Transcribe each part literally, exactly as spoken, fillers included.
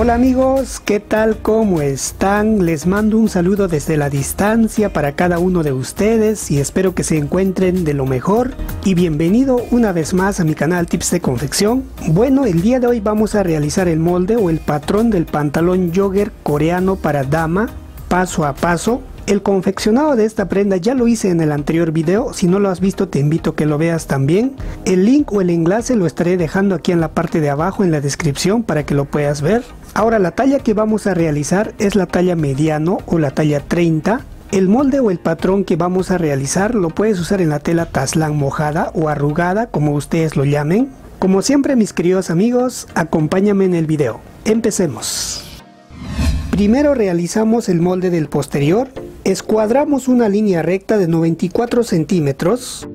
Hola amigos, ¿qué tal? ¿Cómo están? Les mando un saludo desde la distancia para cada uno de ustedes y espero que se encuentren de lo mejor. Y bienvenido una vez más a mi canal Tips de Confección. Bueno, el día de hoy vamos a realizar el molde o el patrón del pantalón jogger coreano para dama, paso a paso. El confeccionado de esta prenda ya lo hice en el anterior video, si no lo has visto te invito a que lo veas también. El link o el enlace lo estaré dejando aquí en la parte de abajo en la descripción para que lo puedas ver. Ahora la talla que vamos a realizar es la talla mediano o la talla treinta. El molde o el patrón que vamos a realizar lo puedes usar en la tela taslán mojada o arrugada, como ustedes lo llamen. Como siempre mis queridos amigos, acompáñame en el video. Empecemos. Primero realizamos el molde del posterior. Escuadramos una línea recta de noventa y cuatro centímetros.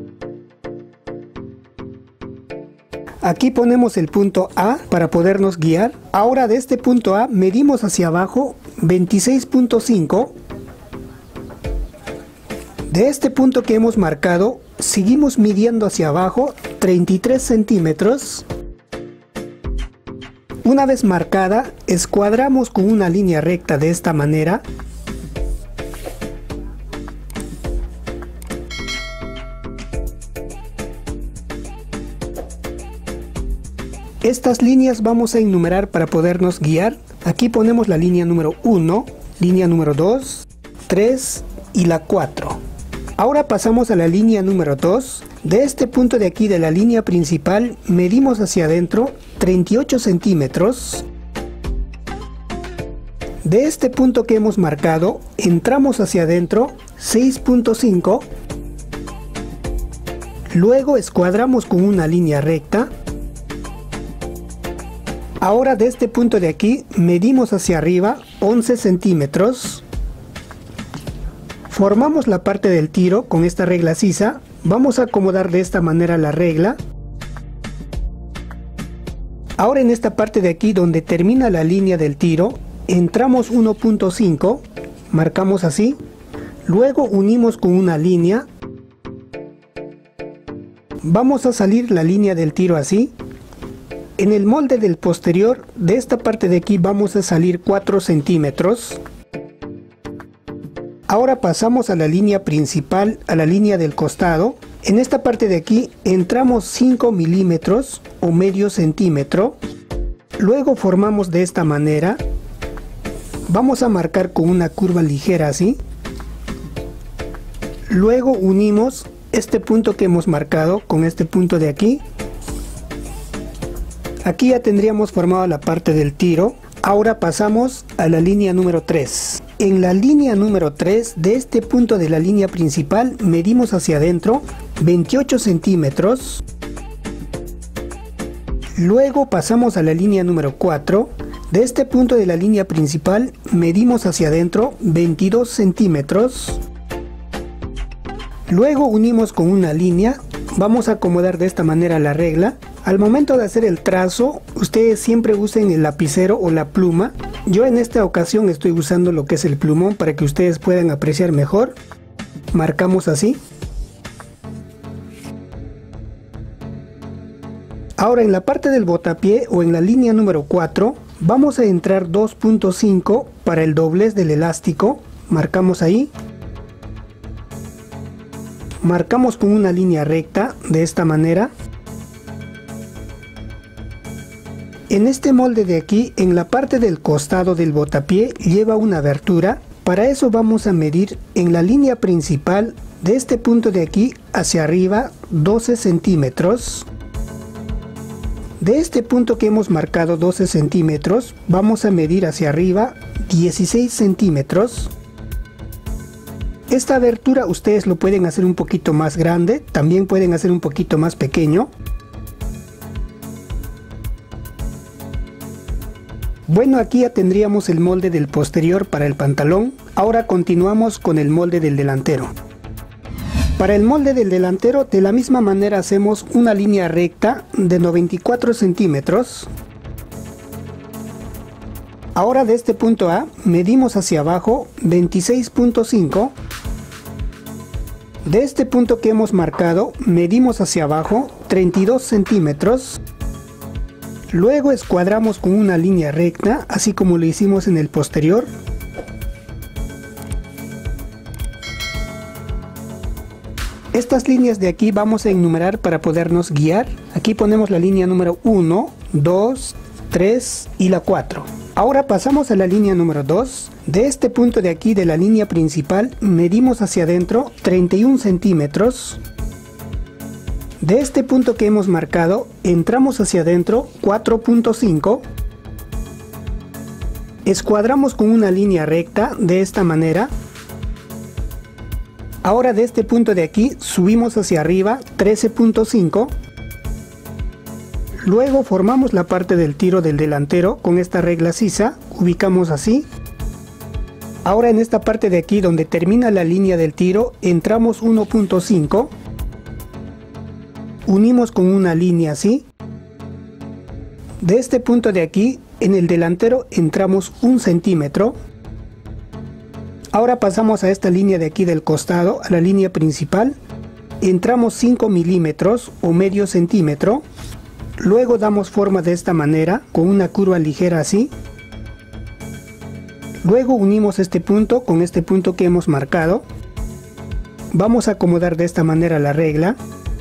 Aquí ponemos el punto A para podernos guiar. Ahora de este punto A medimos hacia abajo veintiséis punto cinco. De este punto que hemos marcado, seguimos midiendo hacia abajo treinta y tres centímetros. Una vez marcada, escuadramos con una línea recta de esta manera. Estas líneas vamos a enumerar para podernos guiar. Aquí ponemos la línea número uno, línea número dos, tres y la cuatro. Ahora pasamos a la línea número dos. De este punto de aquí de la línea principal medimos hacia adentro treinta y ocho centímetros. De este punto que hemos marcado entramos hacia adentro seis punto cinco. Luego escuadramos con una línea recta. Ahora de este punto de aquí medimos hacia arriba once centímetros. Formamos la parte del tiro con esta regla sisa. Vamos a acomodar de esta manera la regla. Ahora en esta parte de aquí donde termina la línea del tiro, entramos uno punto cinco, marcamos así. Luego unimos con una línea. Vamos a salir la línea del tiro así. En el molde del posterior, de esta parte de aquí vamos a salir cuatro centímetros. Ahora pasamos a la línea principal, a la línea del costado. En esta parte de aquí entramos cinco milímetros o medio centímetro. Luego formamos de esta manera. Vamos a marcar con una curva ligera así. Luego unimos este punto que hemos marcado con este punto de aquí. Aquí ya tendríamos formado la parte del tiro. Ahora pasamos a la línea número tres. En la línea número tres, de este punto de la línea principal, medimos hacia adentro veintiocho centímetros. Luego pasamos a la línea número cuatro. De este punto de la línea principal, medimos hacia adentro veintidós centímetros. Luego unimos con una línea. Vamos a acomodar de esta manera la regla. Al momento de hacer el trazo, ustedes siempre usen el lapicero o la pluma. Yo en esta ocasión estoy usando lo que es el plumón para que ustedes puedan apreciar mejor. Marcamos así. Ahora en la parte del botapié o en la línea número cuatro, vamos a entrar dos punto cinco para el doblez del elástico. Marcamos ahí. Marcamos con una línea recta de esta manera. En este molde de aquí, en la parte del costado del botapié lleva una abertura. Para eso vamos a medir en la línea principal de este punto de aquí hacia arriba doce centímetros. De este punto que hemos marcado doce centímetros vamos a medir hacia arriba dieciséis centímetros. Esta abertura ustedes lo pueden hacer un poquito más grande, también pueden hacer un poquito más pequeño. Bueno, aquí ya tendríamos el molde del posterior para el pantalón. Ahora continuamos con el molde del delantero. Para el molde del delantero de la misma manera hacemos una línea recta de noventa y cuatro centímetros. Ahora de este punto A medimos hacia abajo veintiséis punto cinco. De este punto que hemos marcado medimos hacia abajo treinta y dos centímetros. Luego escuadramos con una línea recta, así como lo hicimos en el posterior. Estas líneas de aquí vamos a enumerar para podernos guiar. Aquí ponemos la línea número uno, dos, tres y la cuatro. Ahora pasamos a la línea número dos. De este punto de aquí de la línea principal medimos hacia adentro treinta y un centímetros. De este punto que hemos marcado entramos hacia adentro cuatro punto cinco. Escuadramos con una línea recta de esta manera. Ahora de este punto de aquí subimos hacia arriba trece punto cinco. Luego formamos la parte del tiro del delantero con esta regla sisa, ubicamos así. Ahora en esta parte de aquí donde termina la línea del tiro entramos uno punto cinco. Unimos con una línea así. De este punto de aquí en el delantero entramos un centímetro. Ahora pasamos a esta línea de aquí del costado, a la línea principal. Entramos cinco milímetros o medio centímetro. Luego damos forma de esta manera, con una curva ligera así. Luego unimos este punto con este punto que hemos marcado. Vamos a acomodar de esta manera la regla.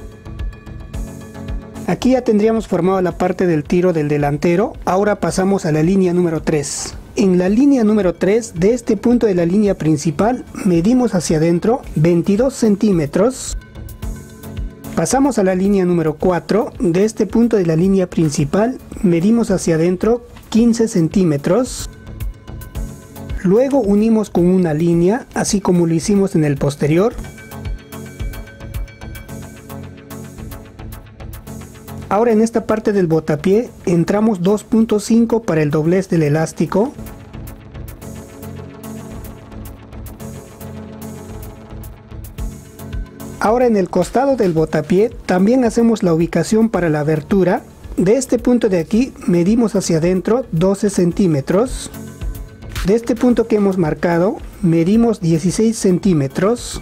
Aquí ya tendríamos formado la parte del tiro del delantero. Ahora pasamos a la línea número tres. En la línea número tres, de este punto de la línea principal, medimos hacia adentro veintidós centímetros. Pasamos a la línea número cuatro, de este punto de la línea principal, medimos hacia adentro quince centímetros. Luego unimos con una línea, así como lo hicimos en el posterior. Ahora en esta parte del botapié entramos dos punto cinco para el doblez del elástico. Ahora en el costado del botapié también hacemos la ubicación para la abertura. De este punto de aquí medimos hacia adentro doce centímetros. De este punto que hemos marcado medimos dieciséis centímetros.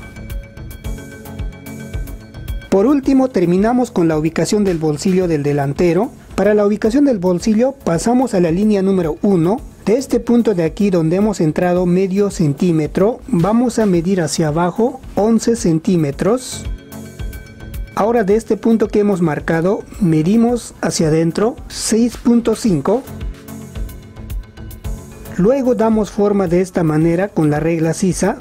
Por último terminamos con la ubicación del bolsillo del delantero. Para la ubicación del bolsillo pasamos a la línea número uno. De este punto de aquí donde hemos entrado medio centímetro, vamos a medir hacia abajo once centímetros. Ahora de este punto que hemos marcado, medimos hacia adentro seis punto cinco. Luego damos forma de esta manera con la regla sisa.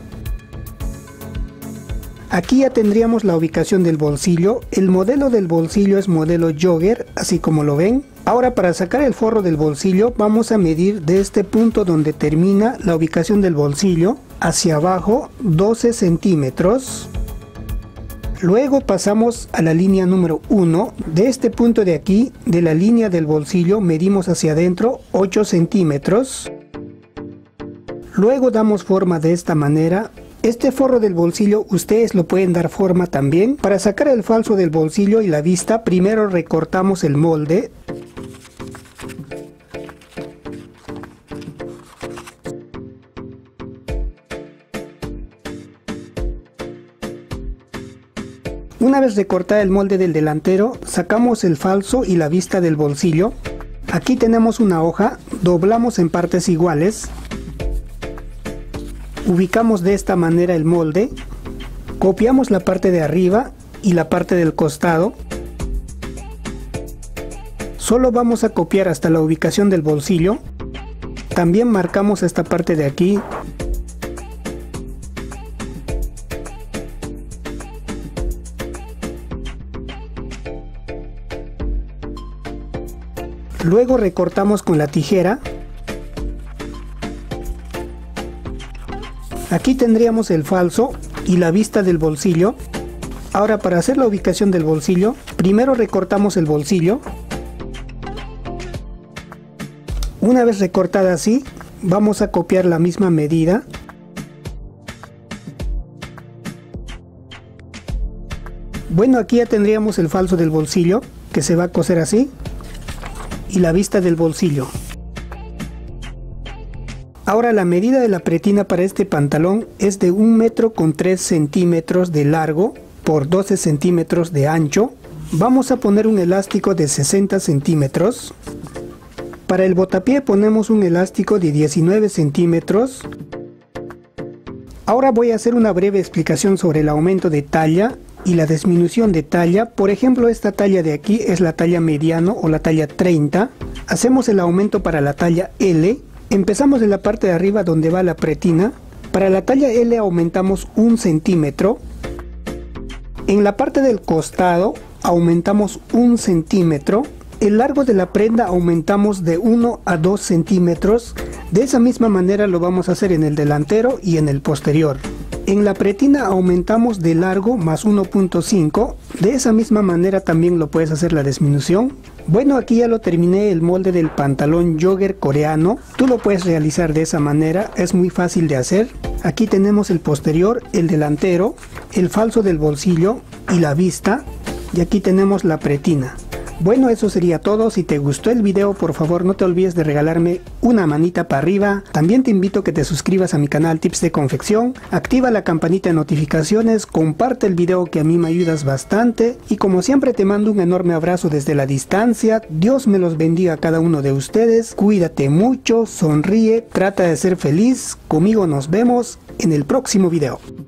Aquí ya tendríamos la ubicación del bolsillo. El modelo del bolsillo es modelo jogger, así como lo ven. Ahora para sacar el forro del bolsillo vamos a medir de este punto donde termina la ubicación del bolsillo hacia abajo doce centímetros. Luego pasamos a la línea número uno. De este punto de aquí, de la línea del bolsillo, medimos hacia adentro ocho centímetros. Luego damos forma de esta manera. Este forro del bolsillo ustedes lo pueden dar forma también. Para sacar el falso del bolsillo y la vista, primero recortamos el molde. Una vez recortado el molde del delantero, sacamos el falso y la vista del bolsillo. Aquí tenemos una hoja, doblamos en partes iguales. Ubicamos de esta manera el molde, copiamos la parte de arriba y la parte del costado. Solo vamos a copiar hasta la ubicación del bolsillo. También marcamos esta parte de aquí. Luego recortamos con la tijera. Aquí tendríamos el falso y la vista del bolsillo. Ahora para hacer la ubicación del bolsillo, primero recortamos el bolsillo. Una vez recortada así, vamos a copiar la misma medida. Bueno, aquí ya tendríamos el falso del bolsillo, que se va a coser así, y la vista del bolsillo. Ahora la medida de la pretina para este pantalón es de un metro con tres centímetros de largo por doce centímetros de ancho. Vamos a poner un elástico de sesenta centímetros. Para el botapié ponemos un elástico de diecinueve centímetros. Ahora voy a hacer una breve explicación sobre el aumento de talla y la disminución de talla. Por ejemplo, esta talla de aquí es la talla mediano o la talla treinta. Hacemos el aumento para la talla L. Empezamos en la parte de arriba donde va la pretina. Para la talla L aumentamos un centímetro. En la parte del costado aumentamos un centímetro. El largo de la prenda aumentamos de uno a dos centímetros. De esa misma manera lo vamos a hacer en el delantero y en el posterior. En la pretina aumentamos de largo más uno punto cinco. De esa misma manera también lo puedes hacer la disminución. Bueno, aquí ya lo terminé el molde del pantalón jogger coreano. Tú lo puedes realizar de esa manera, es muy fácil de hacer. Aquí tenemos el posterior, el delantero, el falso del bolsillo y la vista. Y aquí tenemos la pretina. Bueno, eso sería todo. Si te gustó el video, por favor no te olvides de regalarme una manita para arriba. También te invito a que te suscribas a mi canal Tips de Confección. Activa la campanita de notificaciones, comparte el video que a mí me ayudas bastante. Y como siempre te mando un enorme abrazo desde la distancia. Dios me los bendiga a cada uno de ustedes. Cuídate mucho, sonríe, trata de ser feliz. Conmigo nos vemos en el próximo video.